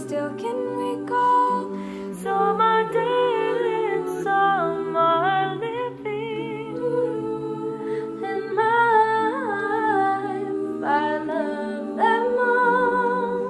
still can recall. Some are dead and some are living. In my life, I love them all.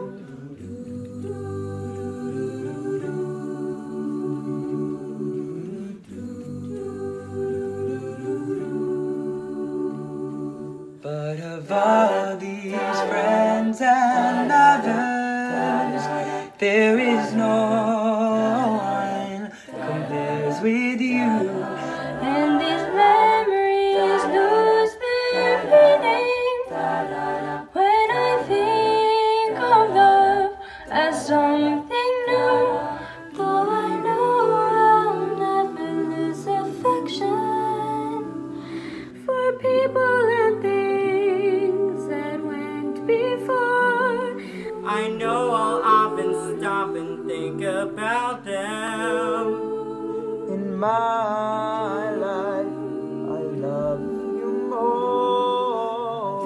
But of all these friends and lovers, there is no one compares with you. And these memories lose their meaning when I think of love as something new. Though I know I'll never lose affection for people and things that went before. I know I'll often stop and think about them. In my life, I love you more.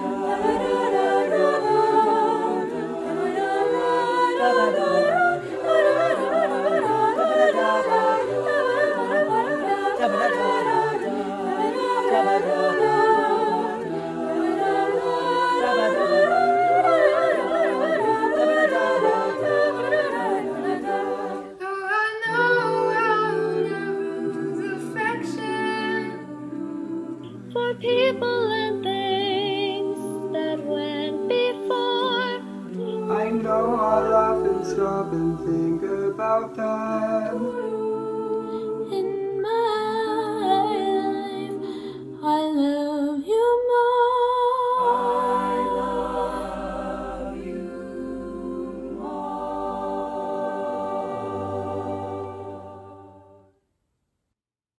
For people and things that went before. I know I'll often stop and think about them.